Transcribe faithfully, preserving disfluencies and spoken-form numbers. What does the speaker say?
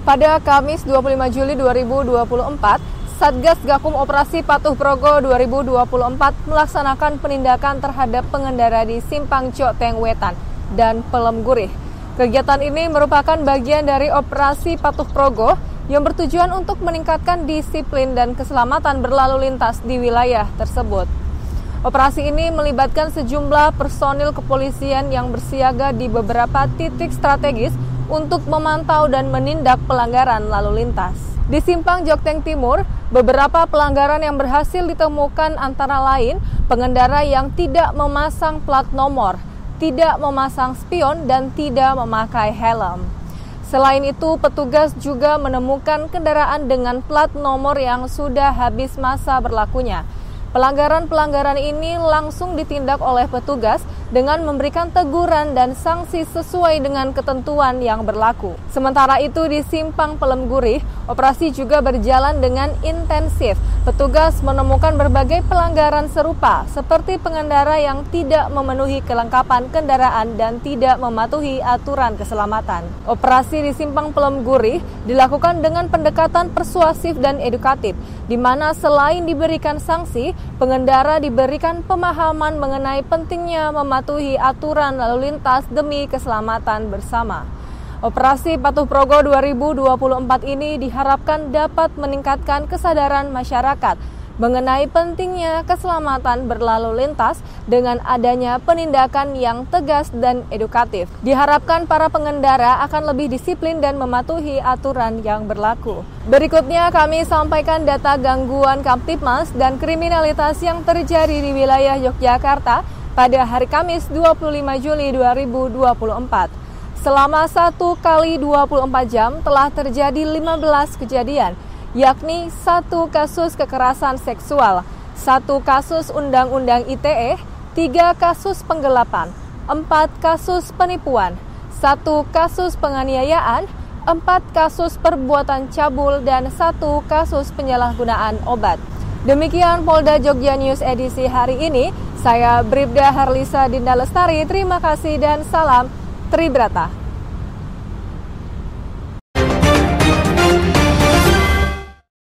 Pada Kamis dua puluh lima Juli dua ribu dua puluh empat, Satgas Gakum Operasi Patuh Progo dua ribu dua puluh empat melaksanakan penindakan terhadap pengendara di Simpang Joteng Wetan dan Pelem Gurih. Kegiatan ini merupakan bagian dari Operasi Patuh Progo yang bertujuan untuk meningkatkan disiplin dan keselamatan berlalu lintas di wilayah tersebut. Operasi ini melibatkan sejumlah personil kepolisian yang bersiaga di beberapa titik strategis untuk memantau dan menindak pelanggaran lalu lintas. Di Simpang Joteng Timur, beberapa pelanggaran yang berhasil ditemukan antara lain pengendara yang tidak memasang plat nomor, tidak memasang spion, dan tidak memakai helm. Selain itu, petugas juga menemukan kendaraan dengan plat nomor yang sudah habis masa berlakunya. Pelanggaran-pelanggaran ini langsung ditindak oleh petugas dengan memberikan teguran dan sanksi sesuai dengan ketentuan yang berlaku. Sementara itu di Simpang Pelem Gurih, operasi juga berjalan dengan intensif. Petugas menemukan berbagai pelanggaran serupa seperti pengendara yang tidak memenuhi kelengkapan kendaraan dan tidak mematuhi aturan keselamatan. Operasi di Simpang Pelem Gurih dilakukan dengan pendekatan persuasif dan edukatif, di mana selain diberikan sanksi, pengendara diberikan pemahaman mengenai pentingnya mematuhi aturan lalu lintas demi keselamatan bersama. Operasi Patuh Progo dua ribu dua puluh empat ini diharapkan dapat meningkatkan kesadaran masyarakat mengenai pentingnya keselamatan berlalu lintas dengan adanya penindakan yang tegas dan edukatif. Diharapkan para pengendara akan lebih disiplin dan mematuhi aturan yang berlaku. Berikutnya kami sampaikan data gangguan Kamtibmas dan kriminalitas yang terjadi di wilayah Yogyakarta pada hari Kamis dua puluh lima Juli dua ribu dua puluh empat. Selama satu kali dua puluh empat jam telah terjadi lima belas kejadian, yakni satu kasus kekerasan seksual, satu kasus undang-undang I T E, tiga kasus penggelapan, empat kasus penipuan, satu kasus penganiayaan, empat kasus perbuatan cabul, dan satu kasus penyalahgunaan obat. Demikian Polda Jogja News edisi hari ini. Saya Bribda Harlisa Dinda Lestari, terima kasih dan salam Tribrata.